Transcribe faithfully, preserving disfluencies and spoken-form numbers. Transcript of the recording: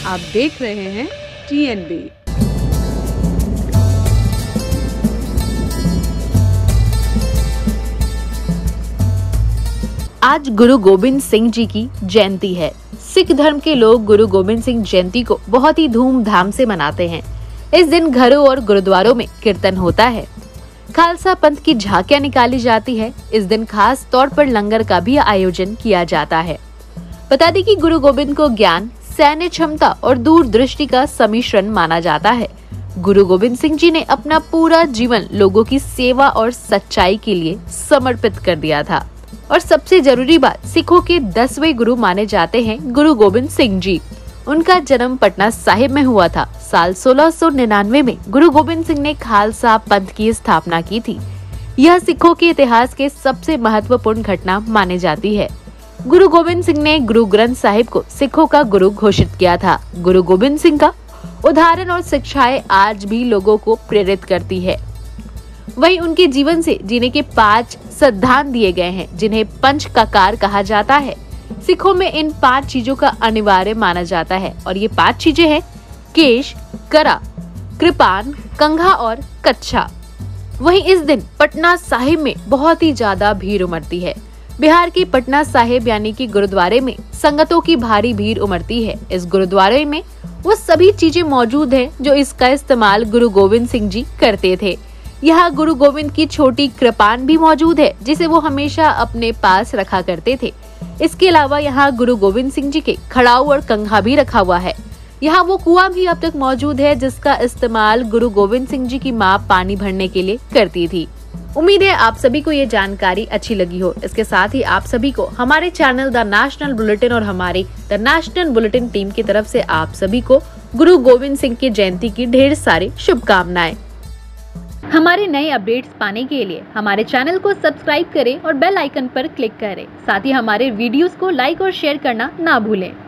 आप देख रहे हैं टी एन बी। आज गुरु गोबिंद सिंह जी की जयंती है। सिख धर्म के लोग गुरु गोबिंद सिंह जयंती को बहुत ही धूमधाम से मनाते हैं। इस दिन घरों और गुरुद्वारों में कीर्तन होता है, खालसा पंथ की झांकियां निकाली जाती है। इस दिन खास तौर पर लंगर का भी आयोजन किया जाता है। बता दें कि गुरु गोबिंद को ज्ञान, सैन्य क्षमता और दूरदृष्टि का सम्मिश्रण माना जाता है। गुरु गोबिंद सिंह जी ने अपना पूरा जीवन लोगों की सेवा और सच्चाई के लिए समर्पित कर दिया था। और सबसे जरूरी बात, सिखों के दसवें गुरु माने जाते हैं गुरु गोबिंद सिंह जी। उनका जन्म पटना साहिब में हुआ था। साल सोलह सौ निन्यानवे में गुरु गोबिंद सिंह ने खालसा पंथ की स्थापना की थी। यह सिखों के इतिहास के सबसे महत्वपूर्ण घटना मानी जाती है। गुरु गोबिंद सिंह ने गुरु ग्रंथ साहिब को सिखों का गुरु घोषित किया था। गुरु गोबिंद सिंह का उदाहरण और शिक्षाएं आज भी लोगों को प्रेरित करती है। वहीं उनके जीवन से जीने के पांच सिद्धांत दिए गए हैं, जिन्हें पंच ककार कहा जाता है। सिखों में इन पांच चीजों का अनिवार्य माना जाता है और ये पांच चीजें हैं केश, करा, कृपान, कंघा और कच्छा। वहीं इस दिन पटना साहिब में बहुत ही ज्यादा भीड़ उमड़ती है। बिहार की पटना साहिब यानी कि गुरुद्वारे में संगतों की भारी भीड़ उमड़ती है। इस गुरुद्वारे में वो सभी चीजें मौजूद हैं जो इसका इस्तेमाल गुरु गोविंद सिंह जी करते थे। यहाँ गुरु गोविंद की छोटी कृपान भी मौजूद है, जिसे वो हमेशा अपने पास रखा करते थे। इसके अलावा यहाँ गुरु गोविंद सिंह जी के खड़ाऊ और कंघा भी रखा हुआ है। यहाँ वो कुआं भी अब तक मौजूद है, जिसका इस्तेमाल गुरु गोविंद सिंह जी की माँ पानी भरने के लिए करती थी। उम्मीद है आप सभी को ये जानकारी अच्छी लगी हो। इसके साथ ही आप सभी को हमारे चैनल द नेशनल बुलेटिन और हमारी द नेशनल बुलेटिन टीम की तरफ से आप सभी को गुरु गोविंद सिंह की जयंती की ढेर सारी शुभकामनाएं। हमारे नए अपडेट्स पाने के लिए हमारे चैनल को सब्सक्राइब करें और बेल आइकन पर क्लिक करें। साथ ही हमारे वीडियोस को लाइक और शेयर करना ना भूलें।